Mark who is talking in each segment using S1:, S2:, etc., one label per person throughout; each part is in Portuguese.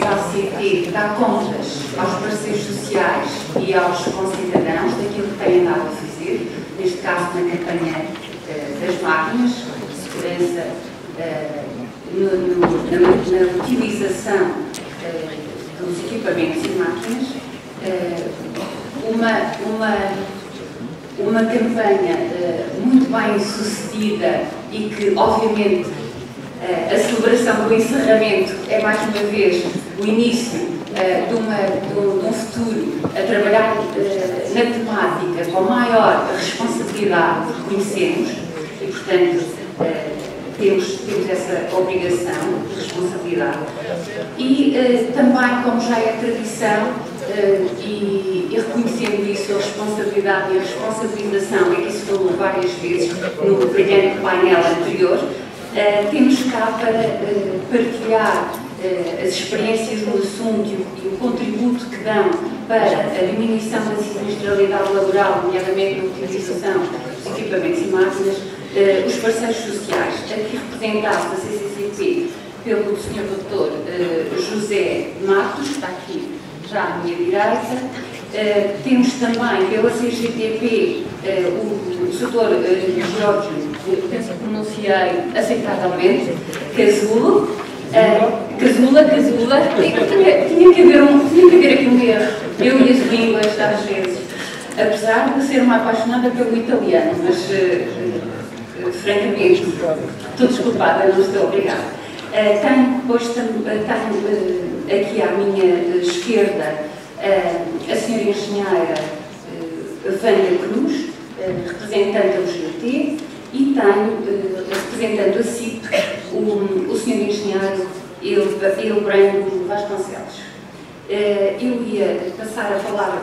S1: vezes a ACT dá contas aos parceiros sociais e aos concidadãos daquilo que têm andado a fazer, neste caso na campanha das máquinas, segurança na utilização dos equipamentos e máquinas, uma campanha muito bem sucedida e que, obviamente, a celebração do encerramento é, mais uma vez, o início de um futuro a trabalhar na temática com maior responsabilidade que reconhecemos e, portanto, temos essa obrigação de responsabilidade. E também, como já é tradição, e reconhecendo isso, a responsabilidade e a responsabilização, é que isso falou várias vezes no brilhante painel anterior, temos cá para partilhar as experiências no assunto e o contributo que dão para a diminuição da sinistralidade laboral, nomeadamente na utilização dos equipamentos e máquinas, os parceiros sociais, aqui representados da CCCP pelo Sr. Dr. José Matos, que está aqui já à minha direita. Temos também pela CGTP o Dr. Jorge, penso que pronunciei aceitavelmente, Casulo. Casula, tinha que haver aqui um erro. Eu e as línguas, às vezes, apesar de ser uma apaixonada pelo italiano, mas francamente, estou desculpada, não estou obrigada. Tenho aqui à minha esquerda a senhora engenheira Wanda Cruz, representante da UGT, e tenho, representando a CIP, o senhor engenheiro Hilbrando Vasconcelos. Eu ia passar a palavra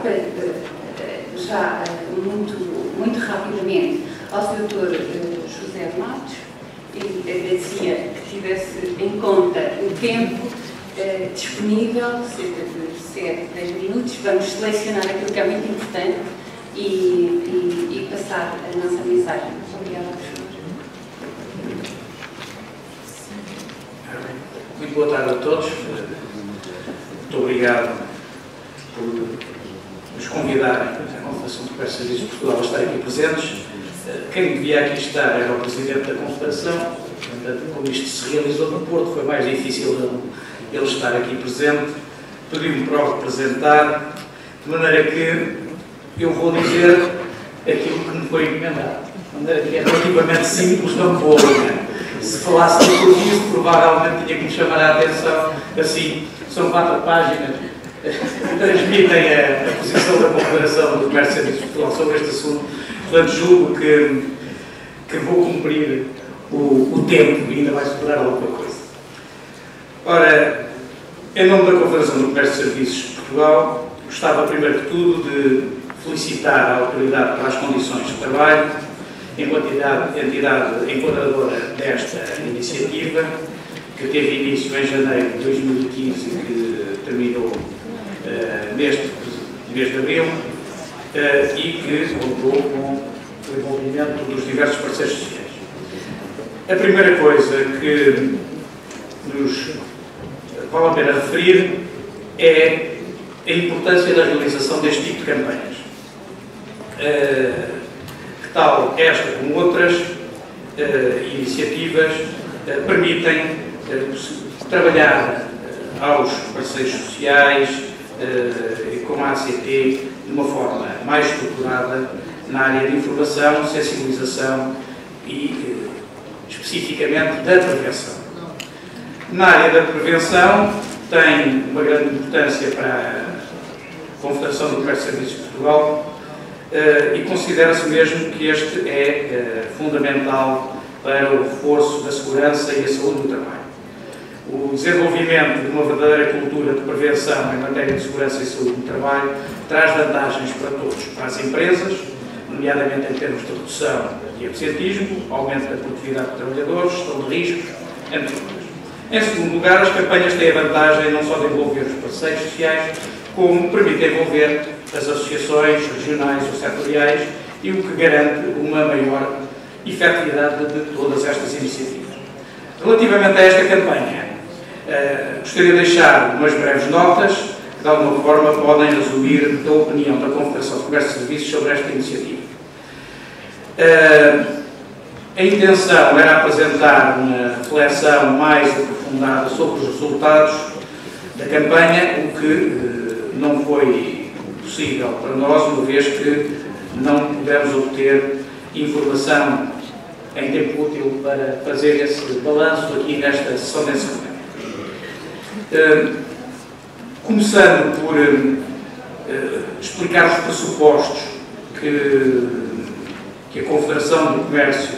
S1: já muito rapidamente ao Dr. José Matos e agradecia que tivesse em conta o tempo disponível, cerca de 7-10 minutos. Vamos selecionar aquilo que é muito importante e passar a nossa mensagem. Obrigada, professor.
S2: Muito boa tarde a todos. Muito obrigado por nos convidarem à Confederação de Comércio e Serviços de Portugal a estar aqui presentes. Quem devia aqui estar era o Presidente da Confederação. Portanto, como isto se realizou no Porto, foi mais difícil ele estar aqui presente. Pediu-me para o representar, de maneira que eu vou dizer aquilo que me foi encomendado. De maneira que é relativamente simples, não vou. Se falasse de improviso, provavelmente tinha que me chamar a atenção. Assim, são 4 páginas que transmitem a posição da Confederação do Comércio e Serviços de Portugal sobre este assunto. Portanto, julgo que vou cumprir o tempo e ainda vai superar alguma coisa. Ora, em nome da Confederação do Comércio e Serviços de Portugal, gostava, primeiro de tudo, de felicitar a autoridade pelas condições de trabalho, enquanto entidade enquadradora desta iniciativa, que teve início em janeiro de 2015 e que terminou neste mês de abril, e que contou com o envolvimento dos diversos parceiros sociais. A primeira coisa que nos vale a pena referir é a importância da realização deste tipo de campanhas. Que tal esta como outras iniciativas permitem trabalhar aos parceiros sociais e com a ACT de uma forma mais estruturada na área de informação, sensibilização e especificamente da prevenção. Na área da prevenção tem uma grande importância para a Confederação do Comércio e Serviços de Portugal e considera-se mesmo que este é fundamental para o reforço da segurança e a saúde do trabalho. O desenvolvimento de uma verdadeira cultura de prevenção em matéria de segurança e saúde do trabalho traz vantagens para todos, para as empresas, nomeadamente em termos de redução de absentismo, aumento da produtividade dos trabalhadores, gestão de riscos, entre outras. Em segundo lugar, as campanhas têm a vantagem não só de envolver os parceiros sociais, como permite envolver as associações regionais ou setoriais e o que garante uma maior efetividade de todas estas iniciativas. Relativamente a esta campanha, Gostaria de deixar umas breves notas que, de alguma forma, podem resumir a opinião da Confederação de Comércio e Serviços sobre esta iniciativa. A intenção era apresentar uma reflexão mais aprofundada sobre os resultados da campanha, o que não foi possível para nós, uma vez que não pudemos obter informação em tempo útil para fazer esse balanço aqui nesta sessão de encerramento. Começando por explicar os pressupostos que a Confederação do Comércio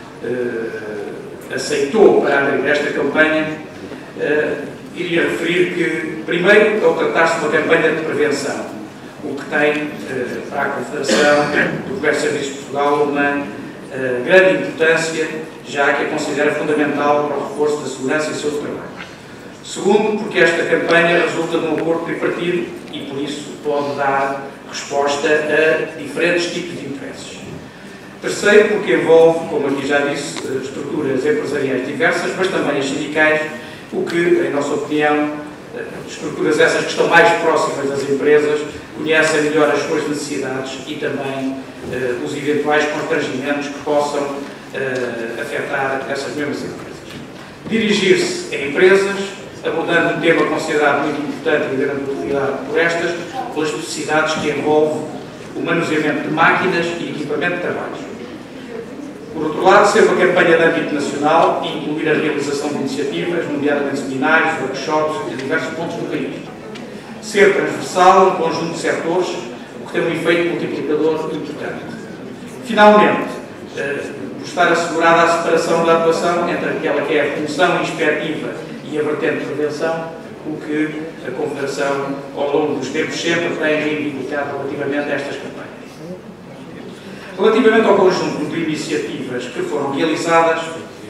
S2: aceitou para aderir a esta campanha, iria referir que, primeiro, ao tratar-se de uma campanha de prevenção, o que tem para a Confederação do Comércio e Serviços de Portugal uma grande importância, já que a considera fundamental para o reforço da segurança e saúde do trabalho. Segundo, porque esta campanha resulta de um acordo tripartido e, por isso, pode dar resposta a diferentes tipos de interesses. Terceiro, porque envolve, como aqui já disse, estruturas empresariais diversas, mas também as sindicais, o que, em nossa opinião, estruturas essas que estão mais próximas das empresas, conhecem melhor as suas necessidades e também os eventuais constrangimentos que possam afetar essas mesmas empresas. Dirigir-se a empresas, abordando um tema considerado muito importante e de grande utilidade por estas, pelas especificidades que envolve o manuseamento de máquinas e equipamento de trabalho. Por outro lado, ser uma campanha de âmbito nacional e incluir a realização de iniciativas, nomeadamente seminários, workshops, em diversos pontos do país. Ser transversal, um conjunto de setores, o que tem um efeito multiplicador importante. Finalmente, por estar assegurada a separação da atuação entre aquela que é a função inspectiva e a vertente de prevenção, o que a Confederação, ao longo dos tempos, sempre tem reivindicado relativamente a estas campanhas. Relativamente ao conjunto de iniciativas que foram realizadas,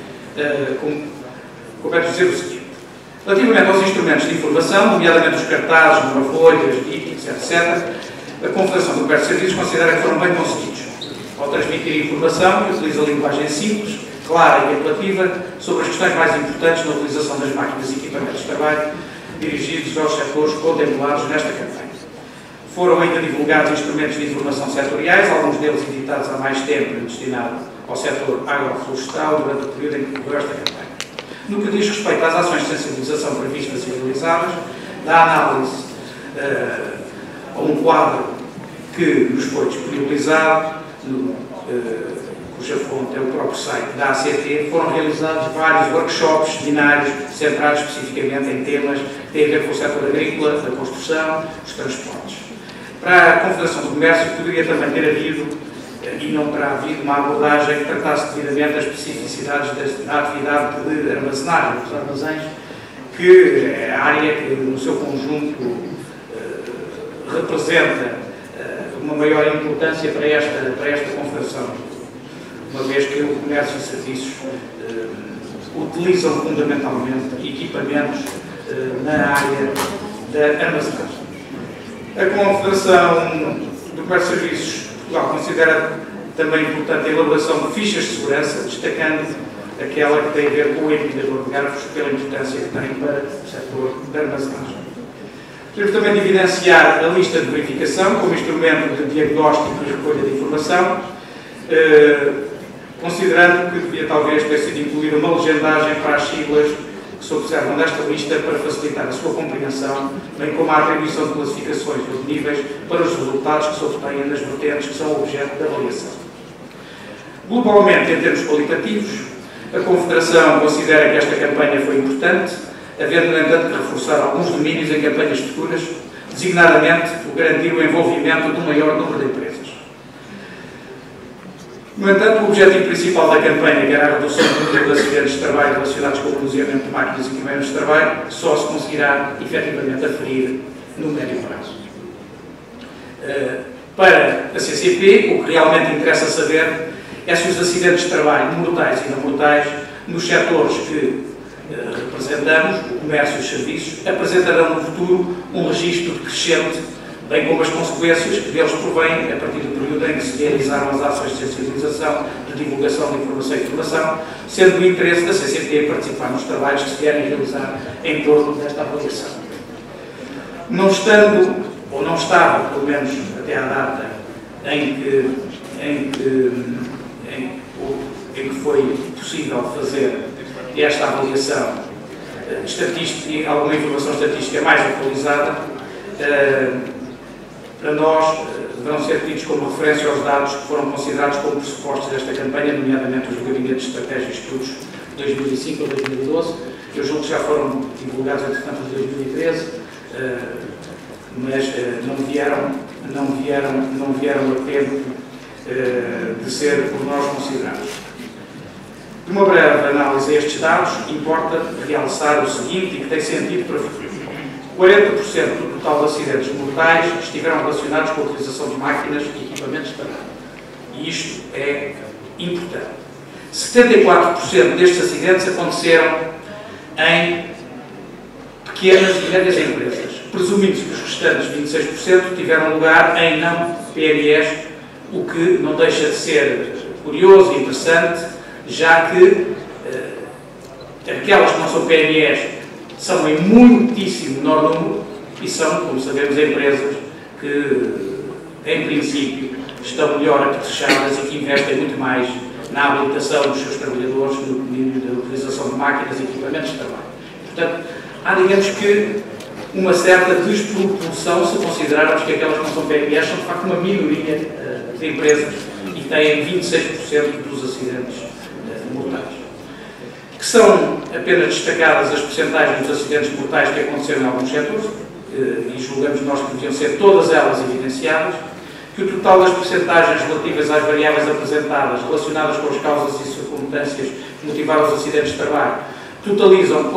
S2: compete dizer o seguinte. Relativamente aos instrumentos de informação, nomeadamente os cartazes, monofolhas, dípticos, etc., a Confederação do Comércio e Serviços considera que foram bem conseguidos ao transmitir informação que utiliza linguagem simples, clara e apelativa sobre as questões mais importantes na utilização das máquinas e equipamentos de trabalho dirigidos aos setores contemplados nesta campanha. Foram ainda divulgados instrumentos de informação setoriais, alguns deles editados há mais tempo e destinados ao setor agroflorestal durante o período em que decorreu esta campanha. No que diz respeito às ações de sensibilização previstas e realizadas, da análise a um quadro que nos foi disponibilizado, cuja fonte é o próprio site da ACT, foram realizados vários workshops, seminários, centrados especificamente em temas que têm a ver com o setor agrícola, da construção, dos transportes. Para a Confederação do Comércio, poderia também ter havido, e não terá havido, uma abordagem que tratasse devidamente as especificidades da atividade de armazenagem dos armazéns, que é a área que, no seu conjunto, representa uma maior importância para esta Confederação, uma vez que o comércio e serviços utilizam fundamentalmente equipamentos na área da armazenagem. A Confederação do Comércio e Serviços Portugal considera também importante a elaboração de fichas de segurança, destacando aquela que tem a ver com o empilhador de garfos, pela importância que tem para o setor da armazenagem. Temos também de evidenciar a lista de verificação como instrumento de diagnóstico e recolha de informação, considerando que devia talvez ter sido incluída uma legendagem para as siglas que se observam nesta lista para facilitar a sua compreensão, bem como a atribuição de classificações ou de níveis para os resultados que se obtêm nas vertentes que são objeto da avaliação. Globalmente, em termos qualitativos, a Confederação considera que esta campanha foi importante, havendo, no entanto, que reforçar alguns domínios em campanhas futuras, designadamente o garantir o envolvimento de um maior número de empresas. No entanto, o objetivo principal da campanha, que era a redução do número de acidentes de trabalho relacionados com o manuseamento de máquinas e equipamentos de trabalho, só se conseguirá efetivamente aferir no médio prazo. Para a CCP, o que realmente interessa saber é se os acidentes de trabalho mortais e não mortais, nos setores que representamos, o comércio e os serviços, apresentarão no futuro um registro decrescente bem como as consequências que deles provêm a partir do período em que se realizaram as ações de sensibilização, de divulgação de informação e formação, sendo o interesse da CCT participar nos trabalhos que se vierem realizar em torno desta avaliação. Não estando, ou não estava, pelo menos até à data em que foi possível fazer esta avaliação estatística e alguma informação estatística mais atualizada, para nós deverão ser tidos como referência os dados que foram considerados como pressupostos desta campanha, nomeadamente os do Gabinete de Estratégia e Estudos de 2005 a 2012. Eu julgo que já foram divulgados, entretanto, de 2013, mas não vieram a tempo de ser por nós considerados. De uma breve análise a estes dados, importa realçar o seguinte, e que tem sentido para o futuro. 40% do total de acidentes mortais estiveram relacionados com a utilização de máquinas e equipamentos de trabalho. E isto é importante. 74% destes acidentes aconteceram em pequenas e médias empresas, presumindo-se que os restantes 26% tiveram lugar em não PMEs, o que não deixa de ser curioso e interessante, já que aquelas que não são PMEs são em muitíssimo menor número e são, como sabemos, empresas que, em princípio, estão melhor apetrechadas e que investem muito mais na habilitação dos seus trabalhadores, no domínio da utilização de máquinas e equipamentos de trabalho. Portanto, há, digamos que, uma certa despropulsão se considerarmos que aquelas que não são PMEs são, de facto, uma minoria de empresas e têm 26% dos acidentes mortais. Que são apenas destacadas as percentagens dos acidentes mortais que aconteceram em alguns setores, e julgamos nós que deviam ser todas elas evidenciadas, que o total das percentagens relativas às variáveis apresentadas relacionadas com as causas e circunstâncias que motivaram os acidentes de trabalho totalizam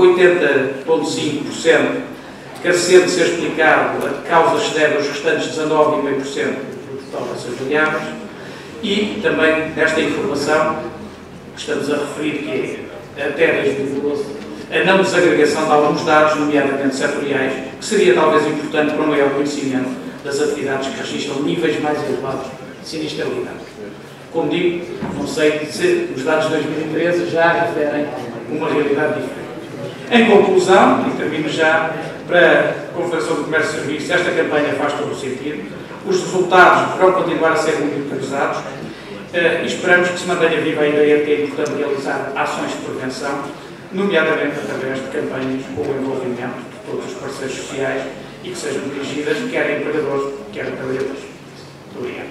S2: 80,5%, carecendo de ser explicado a que causas se devem os restantes 19,5% do total dessas variáveis, e também nesta informação estamos a referir que é até 2012, a não desagregação de alguns dados, nomeadamente setoriais, que seria talvez importante para um maior conhecimento das atividades que registram níveis mais elevados de sinistralidade. Como digo, não sei se os dados de 2013 já referem uma realidade diferente. Em conclusão, e termino já, para a Confederação do Comércio e Serviços, esta campanha faz todo o sentido. Os resultados deverão continuar a ser monitorizados. E esperamos que se mantenha viva a ideia de que é importante realizar ações de prevenção, nomeadamente através de campanhas com o envolvimento de todos os parceiros sociais e que sejam dirigidas quer a empregadores, quer a trabalhadores. Muito obrigado.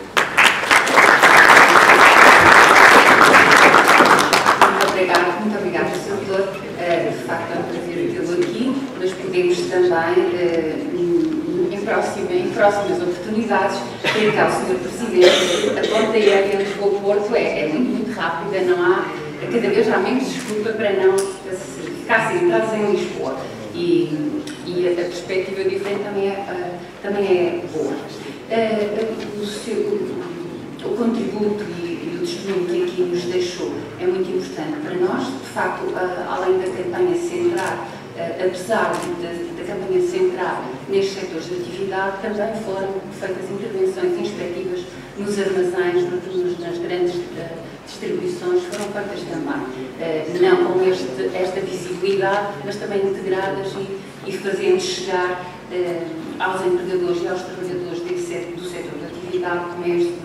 S1: Muito obrigada, Sr. Doutor. De facto, é um prazer tê-lo aqui, mas podemos também, em próximas oportunidades, tentar o Sr. Presidente. A ponta aérea Lisboa-Porto é muito rápida, não há, cada vez há menos desculpa para não ficar sentados em Lisboa. E a perspectiva diferente também é boa. O contributo e o testemunho que aqui nos deixou é muito importante para nós. De facto, além da campanha centrar, apesar da campanha centrar nestes setores de atividade, também foram feitas intervenções inspectivas nos armazéns, nas grandes distribuições, foram feitas também, não com esta visibilidade, mas também integradas e fazendo chegar aos empregadores e aos trabalhadores do setor de atividade, comércio,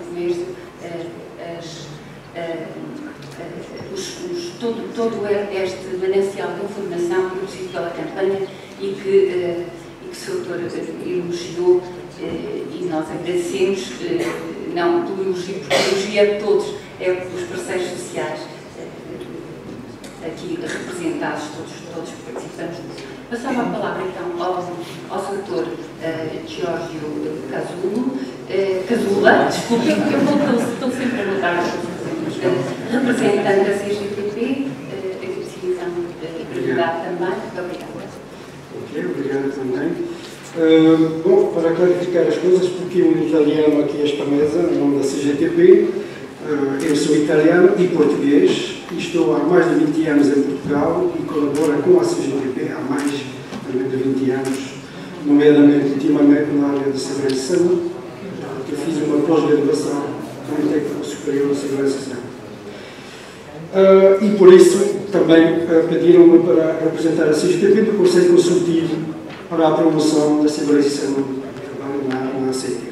S1: todo este manancial de informação produzido pela campanha e que o Sr. elogiou, e nós agradecemos, não do elogio, porque o elogio é de todos, é os parceiros sociais aqui representados, todos participantes. Passava a palavra então ao Sr. Giorgio Casula, desculpe, eu estou sempre a notar, representante da CGTP, agradeço então a brevidade também. Muito obrigada.
S3: Ok, obrigado também. Bom, para clarificar as coisas, porque um italiano aqui esta mesa, em nome da CGTP, eu sou italiano e português, e estou há mais de 20 anos em Portugal e colaboro com a CGTP há mais de 20 anos nomeadamente, ultimamente, na área de segurança e saúde. Eu fiz uma pós-graduação no técnico superior de segurança e saúde. E por isso também pediram-me para representar a CGTP do Conselho Consultivo para a promoção da segurança e saúde na ACT.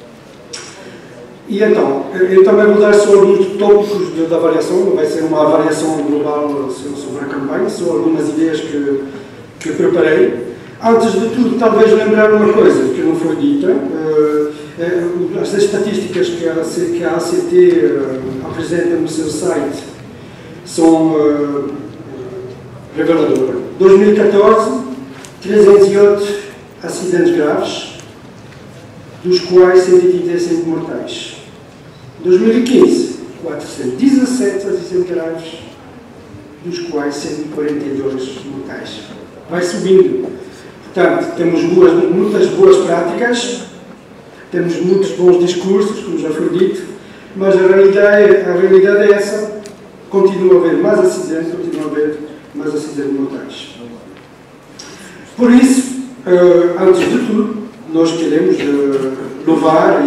S3: E então, eu também vou dar só alguns tópicos da avaliação, não vai ser uma avaliação global sobre a campanha, só algumas ideias que preparei. Antes de tudo, talvez lembrar uma coisa que não foi dita. As estatísticas que a ACT apresenta no seu site são reveladoras. 2014, 308 acidentes graves, dos quais 135 mortais. 2015, 417 acidentes graves, dos quais 142 mortais. Vai subindo. Portanto, temos muitas boas práticas, temos muitos bons discursos, como já foi dito, mas a realidade é essa. Continua a haver mais acidentes, mortais. Por isso, antes de tudo, nós queremos louvar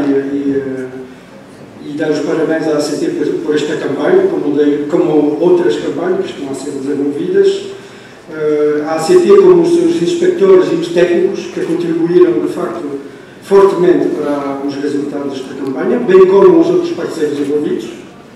S3: e dar os parabéns à ACT por esta campanha, como outras campanhas que estão a ser desenvolvidas. A ACT, como os seus inspectores e os técnicos, que contribuíram, de facto, fortemente para os resultados desta campanha, bem como os outros parceiros envolvidos.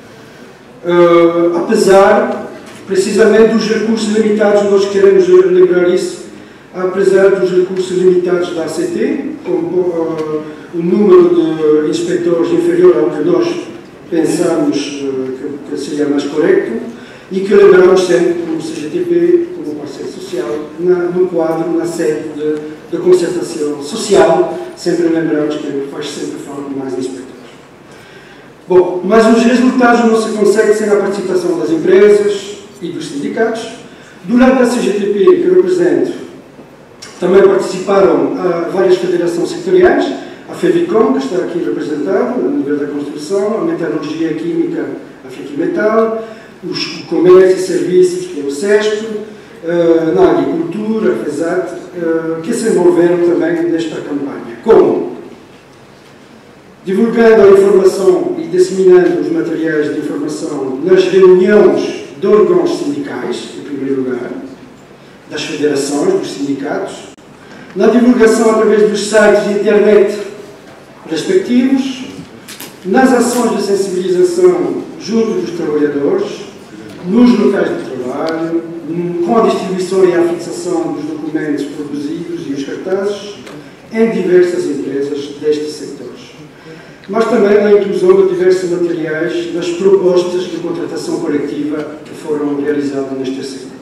S3: Apesar, precisamente, dos recursos limitados, nós queremos lembrar isso, apesar dos recursos limitados da ACT, com o número de inspectores inferior ao que nós pensamos que seria mais correto, e que lembramos sempre, como CGTP, como parceiro social, no quadro, na sede de concertação social, sempre lembramos que faz sempre falta de mais inspectores. Bom, mas os resultados não se conseguem sem a participação das empresas e dos sindicatos. Do lado da CGTP, que eu represento, também participaram várias federações sectoriais, a FEVICOM, que está aqui representada, no nível da construção, a metalurgia química, a FEQIMETAL, o comércio e serviços, que é o SESC, na agricultura, a FESAT, que se envolveram também nesta campanha. Como? Divulgando a informação e disseminando os materiais de informação nas reuniões de órgãos sindicais, em primeiro lugar, das federações, dos sindicatos, na divulgação através dos sites de internet respectivos, nas ações de sensibilização junto dos trabalhadores, nos locais de trabalho, com a distribuição e a fixação dos documentos produzidos e os cartazes em diversas empresas destes setores. Mas também na inclusão de diversos materiais nas propostas de contratação coletiva que foram realizadas nestes setores.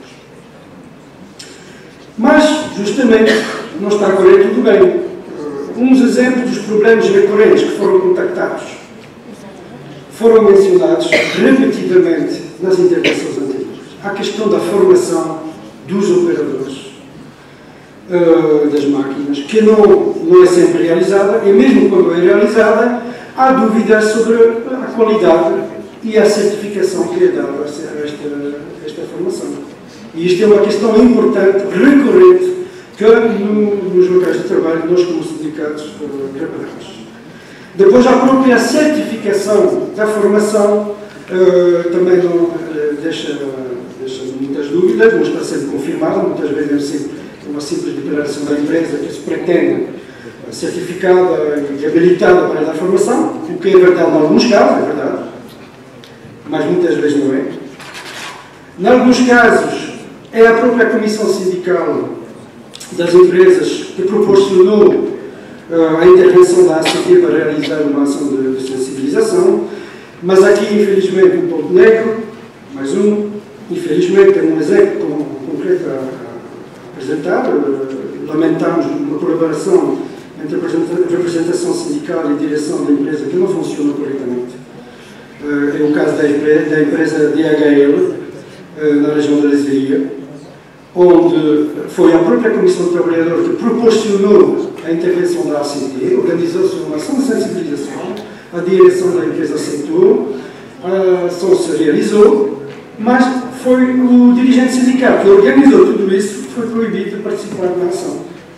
S3: Mas, justamente, não está a correr tudo bem. Uns exemplos dos problemas recorrentes que foram contactados foram mencionados repetidamente nas intervenções anteriores. A questão da formação dos operadores das máquinas, que não é sempre realizada, e mesmo quando é realizada, há dúvidas sobre a qualidade e a certificação que é dada a esta formação. E isto é uma questão importante, recorrente, que nos locais de trabalho nós, como sindicatos, reparamos. Depois, a própria certificação da formação também não deixa muitas dúvidas, não está sendo confirmada, muitas vezes é uma simples declaração da empresa que se pretende certificada e habilitada para dar formação, o que é verdade em alguns casos, é verdade, mas muitas vezes não é. Em alguns casos, é a própria Comissão Sindical das Empresas que proporcionou a intervenção da ACT para realizar uma ação de sensibilização, mas aqui, infelizmente, um ponto negro, mais um, infelizmente, tem um exemplo concreto a apresentar. Lamentamos uma colaboração entre a representação sindical e a direção da empresa que não funciona corretamente. É o caso da empresa DHL, na região da Leiria, onde foi a própria Comissão do Trabalhador que proporcionou a intervenção da ACT, organizou-se uma ação de sensibilização, a direção da empresa aceitou, a ação se realizou, mas foi o dirigente sindical que organizou tudo isso que foi proibido de participar na ação.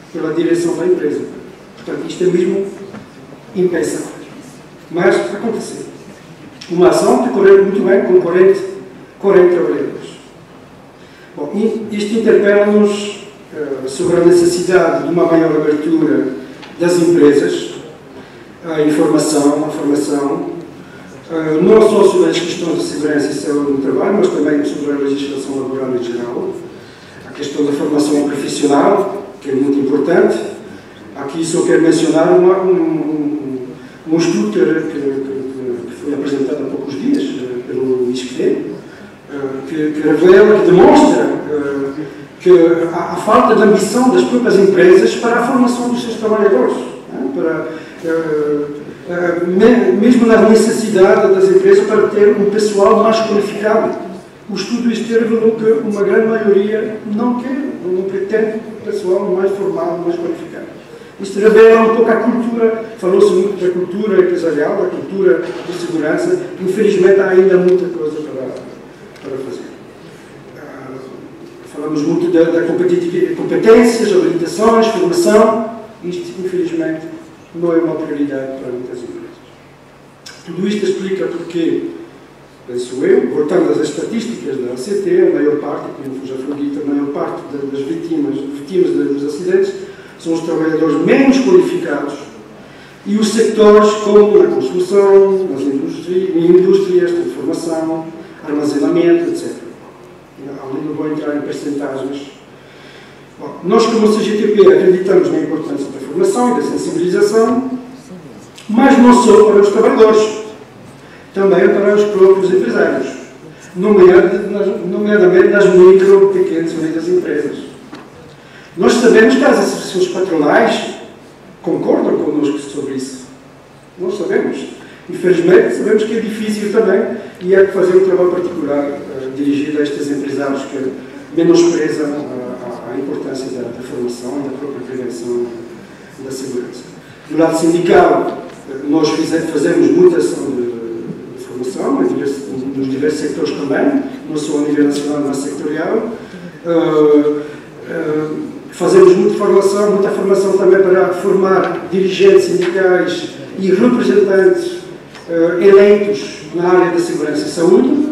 S3: pela direção da empresa. Portanto, isto é mesmo impensável. Mas aconteceu. Uma ação que correu muito bem com 40 trabalhadores. Bom, isto interpela-nos sobre a necessidade de uma maior abertura das empresas, a informação, a formação, não só sobre as questões de segurança e saúde no trabalho, mas também sobre a legislação laboral em geral, a questão da formação profissional, que é muito importante. Aqui só quero mencionar um estudo que foi apresentado há poucos dias pelo ISCTE, que revela, que demonstra que a falta de ambição das próprias empresas para a formação dos seus trabalhadores, mesmo na necessidade das empresas para ter um pessoal mais qualificado. O estudo ISCTE revelou que uma grande maioria não pretende pessoal mais formado, mais qualificado. Isto revela um pouco a cultura, falou-se muito da cultura empresarial, da cultura de segurança. Infelizmente há ainda muita coisa para fazer. Falamos muito da competências, habilitações, formação. Isto, infelizmente, não é uma prioridade para muitas empresas. Tudo isto explica porque, penso eu, voltando às estatísticas da ACT, a maior parte, como já foi dito, a maior parte das vítimas dos acidentes são os trabalhadores menos qualificados e os sectores como a construção, as indústrias, transformação, armazenamento, etc. Ali não vou entrar em percentagens. Bom, nós, como CGTP, acreditamos na importância da formação e da sensibilização, mas não só para os trabalhadores, também para os próprios empresários, nomeadamente nas micro, pequenas e médias empresas. Nós sabemos que as associações patronais concordam connosco sobre isso. Nós sabemos. Infelizmente, sabemos que é difícil também e é fazer um trabalho particular dirigido a estes empresários que menosprezam a importância da formação e da própria prevenção da segurança. Do lado sindical, nós fazemos muita ação de formação nos diversos sectores também, não só a nível nacional, mas sectorial. Fazemos muita formação também para formar dirigentes sindicais e representantes eleitos na área da segurança e saúde.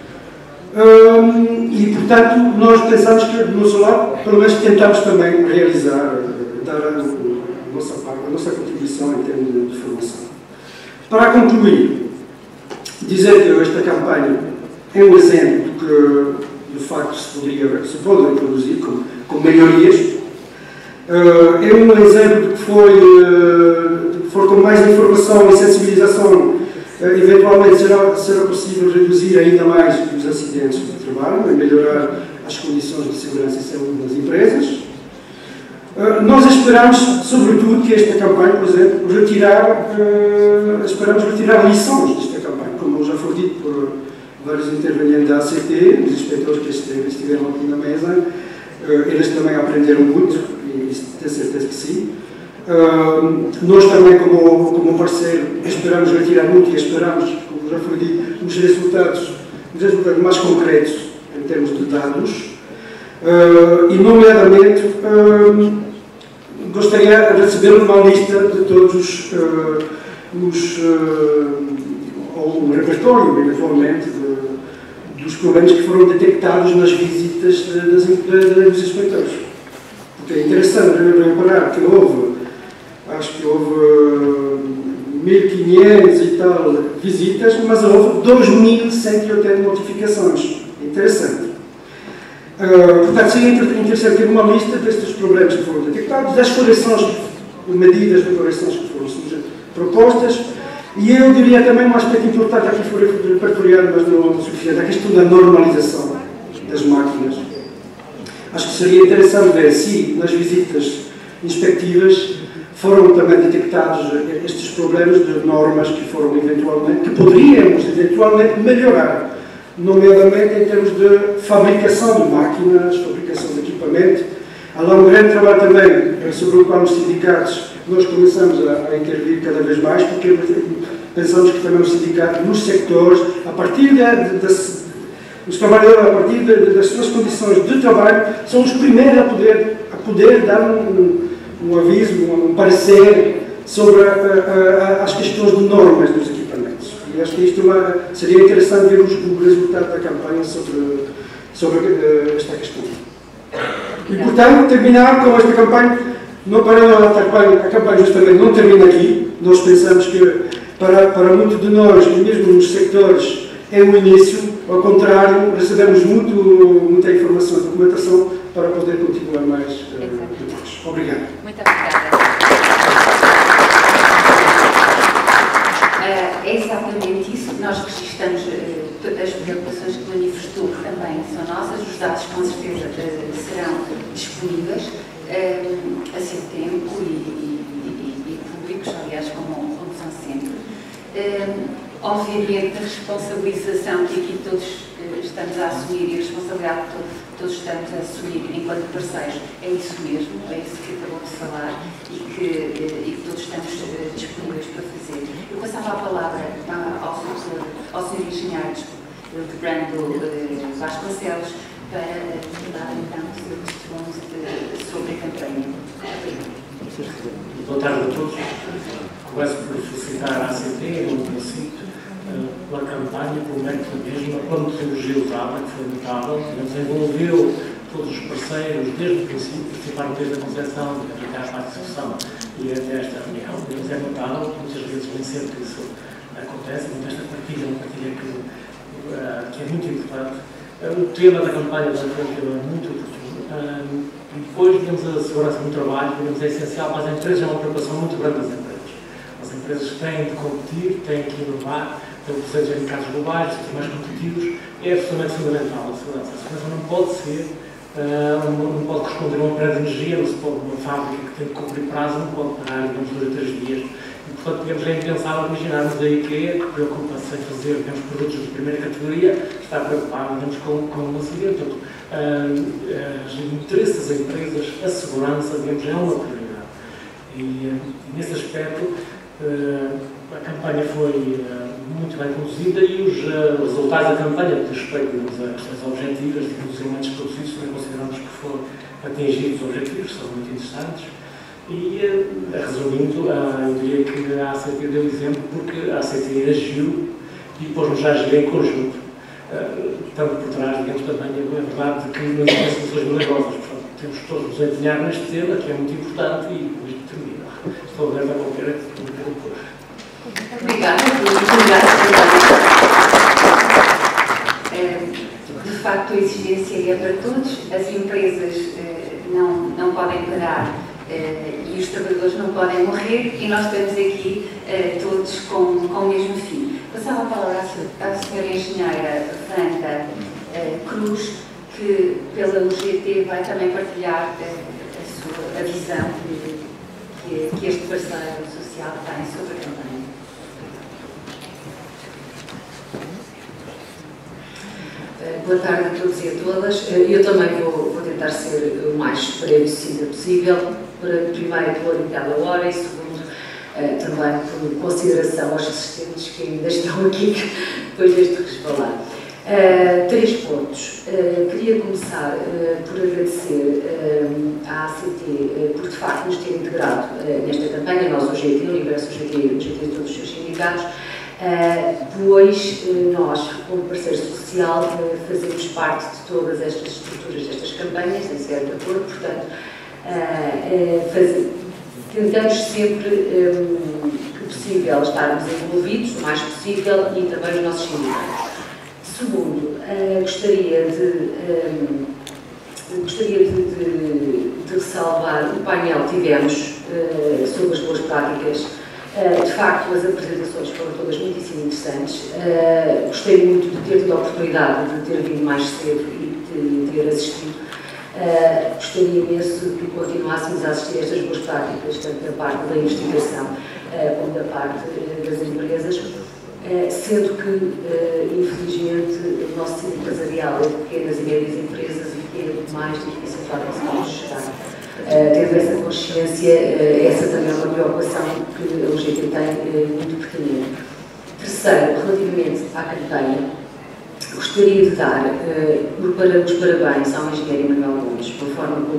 S3: E, portanto, nós pensamos que, do nosso lado, pelo menos tentamos também realizar, dar a nossa parte, a nossa contribuição em termos de formação. Para concluir, dizer que esta campanha é um exemplo que, de facto, se pode reproduzir com melhorias. É um exemplo de que for com mais informação e sensibilização, eventualmente será possível reduzir ainda mais os acidentes de trabalho e melhorar as condições de segurança e saúde das empresas. Nós esperamos, sobretudo, que esta campanha, por exemplo, esperamos retirar lições desta campanha, como já foi dito por vários intervenientes da ACT, os inspectores que estiveram aqui na mesa. Eles também aprenderam muito, e tenho certeza que sim. Nós também, como parceiro, esperamos retirar muito e esperamos, como já foi dito, os resultados mais concretos em termos de dados. E, nomeadamente, gostaria de receber uma lista de todos ou um repertório, eventualmente, dos problemas que foram detectados nas visitas dos inspectores. Porque é interessante reparar que acho que houve 1.500 e tal visitas, mas houve 2.180 notificações. Interessante. Portanto, seria interessante ter uma lista destes problemas que foram detectados, das correções, medidas de correções que foram propostas. E eu diria também um aspecto importante aqui foi repertoriado, mas não suficiente, a questão da normalização das máquinas. Acho que seria interessante ver se nas visitas inspectivas foram também detectados estes problemas de normas que poderíamos eventualmente melhorar, nomeadamente em termos de fabricação de máquinas, fabricação de equipamento. Há lá um grande trabalho também sobre o qual os sindicatos nós começamos a intervir cada vez mais, porque pensamos que também os sindicatos, nos sectores, a partir os trabalhadores, a partir das suas condições de trabalho, são os primeiros a poder dar um aviso, um parecer sobre as questões de normas dos equipamentos. E acho que isto seria interessante ver o resultado da campanha sobre esta questão. E, portanto, terminar com esta campanha, não parando a campanha justamente não termina aqui. Nós pensamos que para muitos de nós, mesmo nos sectores, é o início. Ao contrário, recebemos muita informação e documentação para poder continuar mais depois. Obrigado.
S1: Muito obrigada. É exatamente isso. Nós registramos as preocupações que manifestou também são nossas. Os dados, com certeza, serão disponíveis a seu tempo e públicos, aliás, como são sempre. Obviamente, a responsabilização que aqui todos estamos a assumir e a responsabilidade que todos estamos a assumir enquanto parceiros é isso mesmo, é isso que acabou de falar e que todos estamos disponíveis para fazer. Eu passava a palavra ao Sr. Engenheiro Brando Vasconcelos para dar então o seu testemunho sobre a campanha.
S4: Boa tarde a todos. Começo por felicitar a ACT, no princípio, pela campanha, pelo método mesmo, pela metodologia usada, que foi notável, que envolveu todos os parceiros, desde o princípio, participaram desde a concepção, até à participação e até esta reunião. Mas é notável, muitas vezes nem sempre isso acontece, mas esta partilha é uma partilha que é muito importante. O tema da campanha é muito oportuno. E depois, digamos, a segurança no trabalho, digamos, é essencial para as empresas, é uma preocupação muito grande das empresas. As empresas têm de competir, têm que inovar, têm de ser em mercados globais, de ser mais competitivos, é absolutamente fundamental a segurança. A segurança não pode ser, não pode corresponder a uma empresa de energia, não se pode, uma fábrica que tem de cumprir prazo, não pode parar, digamos, 2 a 3 dias. E, portanto, digamos, é impensável imaginarmos a IKEA, que preocupa-se em fazer, digamos, produtos de primeira categoria, está preocupada, digamos, com um acidente. Portanto, os interesses das empresas, a segurança, digamos, é uma prioridade. E nesse aspecto, a campanha foi muito bem conduzida e os resultados da campanha, de respeito, digamos, a questões objetivas, digamos, os elementos produzidos, também consideramos que foram atingidos os objetivos, são muito interessantes. E, resumindo, eu diria que a ACT deu exemplo porque a ACT agiu e pôs-nos a agir em conjunto. Tanto por trás, digamos, também é verdade que não existem soluções milagrosas. Portanto, temos todos nos a empenhar neste tema, que é muito importante e com isto termino. Estou aberto a qualquer depois.
S1: Obrigada. De facto, a exigência é para todos. As empresas não podem parar e os trabalhadores não podem morrer e nós estamos aqui todos com o mesmo fim. Passava a palavra à senhora engenheira Wanda Cruz, que pela UGT vai também partilhar a visão que este parceiro social tem sobre a campanha.
S5: Boa tarde a todos e a todas. Eu também vou tentar ser o mais previsiva possível, primeiro pela mitad da hora e segundo também por consideração aos assistentes que ainda estão aqui depois deste resvalar. 3 pontos. Queria começar por agradecer à ACT por de facto nos ter integrado nesta campanha, nós, o GT, o Universo GT e todos os seus sindicatos, pois nós, como parceiro social, fazemos parte de todas estas estruturas destas campanhas, em certo acordo, portanto, tentamos sempre que possível estarmos envolvidos, o mais possível, e também os nossos sindicatos. Segundo, gostaria de ressalvar o painel que tivemos sobre as boas práticas. De facto, as apresentações foram todas muitíssimo interessantes. Gostei muito de ter tido a oportunidade de ter vindo mais cedo e de ter assistido. Gostaria imenso que continuássemos a assistir a estas boas práticas, tanto da parte da investigação como da parte das empresas, sendo que, infelizmente, o nosso tecido empresarial é de pequenas e médias empresas e que é muito mais difícil para conseguirmos chegar. Tendo essa consciência, essa também é uma preocupação que a UGT tem muito pertinente. Terceiro, relativamente à campanha, gostaria de dar os parabéns ao engenheiro Manuel Gomes, pela forma como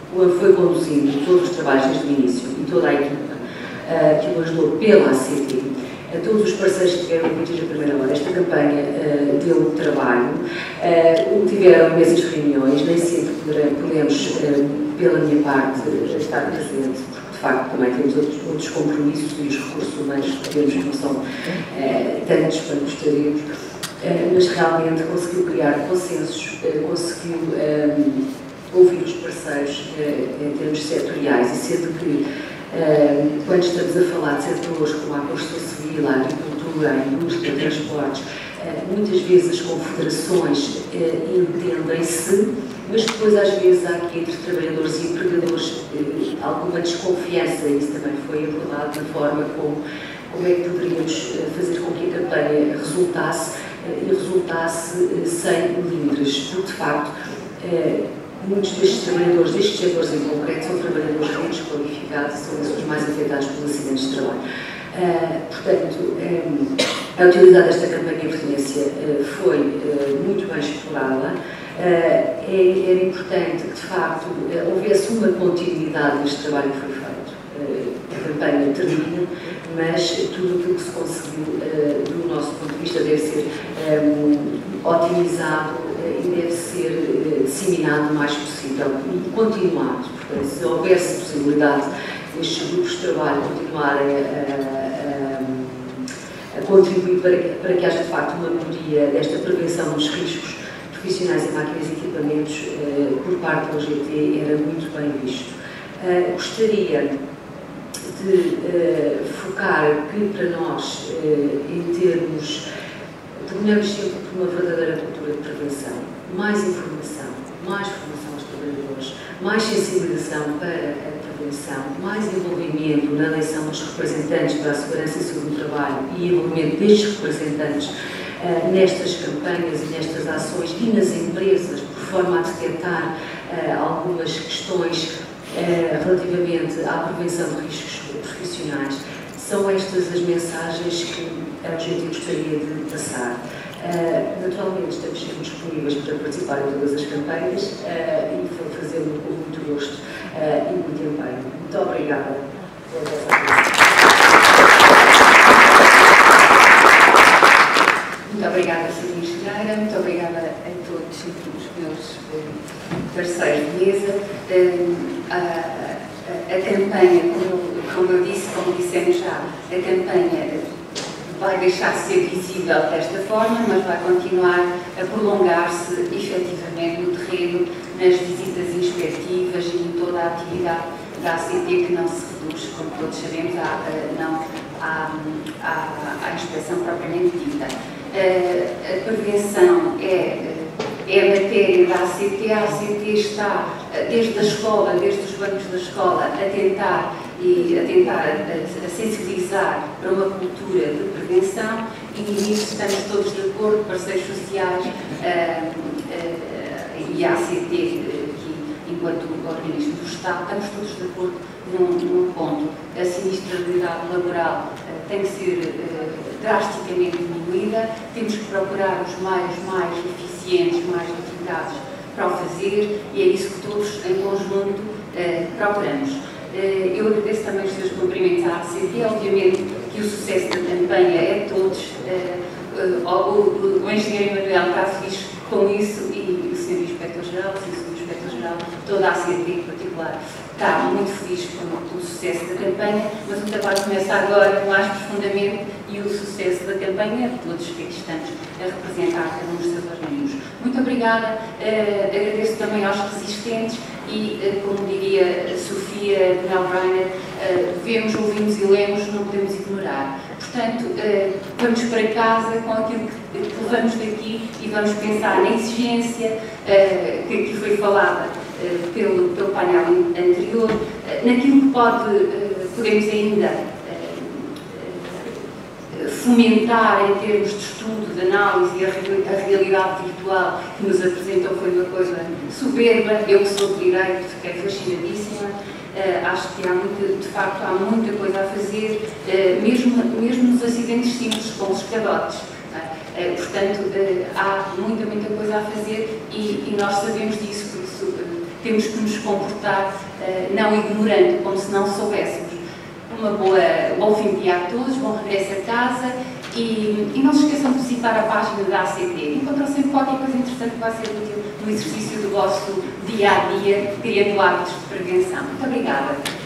S5: foi conduzindo todos os trabalhos desde o início e toda a equipa que o ajudou pela ACT, a todos os parceiros que tiveram envolvidos na primeira hora. Esta campanha deu trabalho, tiveram imensas reuniões, nem sempre podemos, pela minha parte, estar presente, porque de facto também temos outros compromissos e os recursos humanos que temos não são tantos quanto gostaríamos, mas realmente conseguiu criar consensos, conseguiu ouvir os parceiros em termos setoriais, e sendo que quando estamos a falar de setores como a construção civil, a agricultura, a indústria, transportes, muitas vezes as confederações entendem-se, mas depois às vezes há aqui entre trabalhadores e empregadores alguma desconfiança, e isso também foi abordado da forma como é que poderíamos fazer com que a campanha resultasse e resultasse sem livres, porque de facto muitos destes trabalhadores, destes setores em concreto, são trabalhadores menos qualificados e são os mais afetados pelos acidentes de trabalho. Portanto, a utilidade desta campanha de pertinência foi muito bem explorada. Era importante que, de facto, houvesse uma continuidade neste trabalho que foi feito. A campanha termina, mas tudo aquilo que se conseguiu, do nosso ponto de vista, deve ser otimizado e deve ser disseminado o mais possível e continuado. Portanto, se houvesse possibilidade destes grupos de trabalho continuarem a contribuir para que haja de facto uma melhoria desta prevenção dos riscos profissionais em máquinas e equipamentos por parte da OGT, era muito bem visto. Gostaria de focar que para nós, em termos, terminamos sempre por uma verdadeira cultura de prevenção, mais informação, mais formação aos trabalhadores, mais sensibilização para a prevenção, mais envolvimento na eleição dos representantes para a segurança e saúde do trabalho e envolvimento destes representantes nestas campanhas e nestas ações e nas empresas, por forma a detectar algumas questões relativamente à prevenção de riscos profissionais. São estas as mensagens que a OGT gostaria de passar. Naturalmente, estamos sempre disponíveis para participar em todas as campanhas e fazê-lo com muito gosto e muito empenho. Muito obrigada pela vossa atenção.
S1: Muito obrigada, Sra. Ministra, muito obrigada a todos os meus parceiros de mesa. A campanha, como eu disse, como dissemos já, a campanha vai deixar de ser visível desta forma, mas vai continuar a prolongar-se efetivamente no terreno, nas visitas inspectivas e em toda a atividade da ACT, que não se reduz, como todos sabemos, à inspeção propriamente dita. A prevenção é a matéria da ACT. A ACT está, desde a escola, desde os bancos da escola, a tentar sensibilizar para uma cultura de prevenção, e nisso estamos todos de acordo, parceiros sociais e a ACT, que enquanto organismo do Estado, estamos todos de acordo num ponto. A sinistralidade laboral tem que ser drasticamente diminuída, temos que procurar os meios mais eficientes, mais eficazes para o fazer, e é isso que todos em conjunto procuramos. Eu agradeço também os seus cumprimentos à ACT, obviamente que o sucesso da campanha é de todos. O engenheiro Emanuel está feliz com isso, e o Sr. Inspetor-Geral, o Sr. Inspetor-Geral, toda a ACT em particular, está muito feliz com o sucesso da campanha, mas o trabalho começa agora mais profundamente, e o sucesso da campanha é de todos que aqui estamos a representar cada um dos seus organismos. Muito obrigada, agradeço também aos resistentes e, como diria a Sofia Melbreiner, vemos, ouvimos e lemos, não podemos ignorar. Portanto, vamos para casa com aquilo que levamos daqui e vamos pensar na exigência que aqui foi falada pelo painel anterior, naquilo que podemos ainda fomentar em termos de estudo, de análise, e a realidade virtual que nos apresentou foi uma coisa soberba. Eu que sou de direito fiquei fascinadíssima. Acho que de facto há muita coisa a fazer, mesmo nos acidentes simples, com os cadotes. Portanto, há muita coisa a fazer, e nós sabemos disso, por isso temos que nos comportar não ignorando, como se não soubéssemos. Bom fim de dia a todos, bom regresso a casa e não se esqueçam de visitar a página da ACT. Encontram sempre qualquer coisa interessante que vai ser útil no exercício do vosso dia a dia, criando hábitos de prevenção. Muito obrigada.